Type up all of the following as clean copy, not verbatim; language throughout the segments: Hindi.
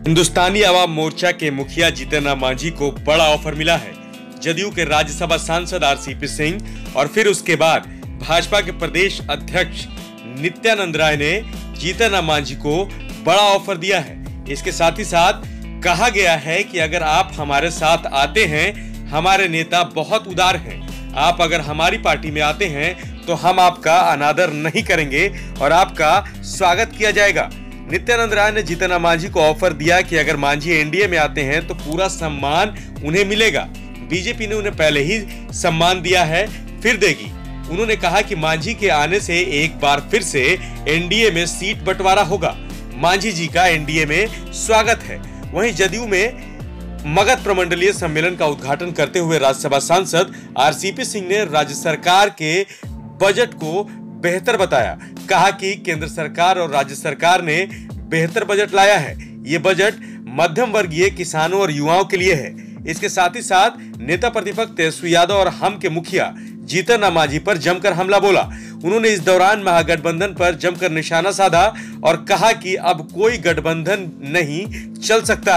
हिंदुस्तानी आवाम मोर्चा के मुखिया जीतन राम मांझी को बड़ा ऑफर मिला है। जदयू के राज्यसभा सांसद आरसीपी सिंह और फिर उसके बाद भाजपा के प्रदेश अध्यक्ष नित्यानंद राय ने जीतन राम मांझी को बड़ा ऑफर दिया है। इसके साथ ही साथ कहा गया है कि अगर आप हमारे साथ आते हैं, हमारे नेता बहुत उदार हैं, आप अगर हमारी पार्टी में आते हैं तो हम आपका अनादर नहीं करेंगे और आपका स्वागत किया जाएगा। नित्यानंद राय ने जीतन राम मांझी को ऑफर दिया कि अगर मांझी एनडीए में आते हैं तो पूरा सम्मान उन्हें मिलेगा। बीजेपी ने उन्हें पहले ही सम्मान दिया है, फिर देगी। उन्होंने कहा कि मांझी के आने से एक बार फिर से एनडीए में सीट बंटवारा होगा। मांझी जी का एनडीए में स्वागत है। वहीं जदयू में मगध प्रमंडलीय सम्मेलन का उद्घाटन करते हुए राज्यसभा सांसद आरसीपी सिंह ने राज्य सरकार के बजट को बेहतर बताया। कहा कि केंद्र सरकार और राज्य सरकार ने बेहतर बजट लाया है। ये बजट मध्यम वर्गीय किसानों और युवाओं के लिए है। इसके साथ ही साथ नेता प्रतिपक्ष तेजस्वी यादव और हम के मुखिया जीतन राम मांझी पर जमकर हमला बोला। उन्होंने इस दौरान महागठबंधन पर जमकर निशाना साधा और कहा कि अब कोई गठबंधन नहीं चल सकता।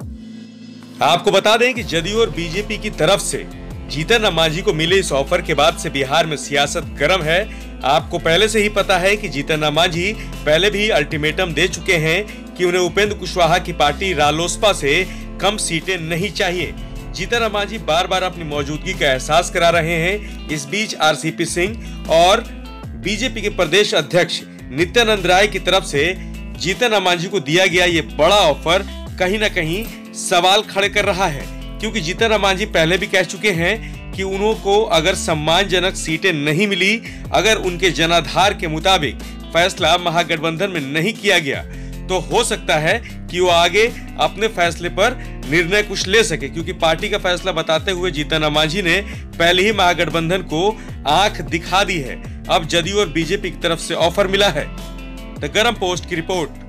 आपको बता दें कि जदयू और बीजेपी की तरफ से जीतन राम मांझी को मिले इस ऑफर के बाद से बिहार में सियासत गर्म है। आपको पहले से ही पता है कि जीतन राम मांझी पहले भी अल्टीमेटम दे चुके हैं कि उन्हें उपेंद्र कुशवाहा की पार्टी रालोसपा से कम सीटें नहीं चाहिए। जीतन राम मांझी बार बार अपनी मौजूदगी का एहसास करा रहे हैं। इस बीच आरसीपी सिंह और बीजेपी के प्रदेश अध्यक्ष नित्यानंद राय की तरफ से जीतन राम मांझी को दिया गया ये बड़ा ऑफर कहीं न कहीं सवाल खड़े कर रहा है, क्योंकि जीतन राम मांझी पहले भी कह चुके हैं कि उनको अगर सम्मानजनक सीटें नहीं मिली, अगर उनके जनाधार के मुताबिक फैसला महागठबंधन में नहीं किया गया, तो हो सकता है कि वो आगे अपने फैसले पर निर्णय कुछ ले सके। क्योंकि पार्टी का फैसला बताते हुए जीतन राम मांझी ने पहले ही महागठबंधन को आंख दिखा दी है। अब जदयू और बीजेपी की तरफ से ऑफर मिला है। द गरम पोस्ट की रिपोर्ट।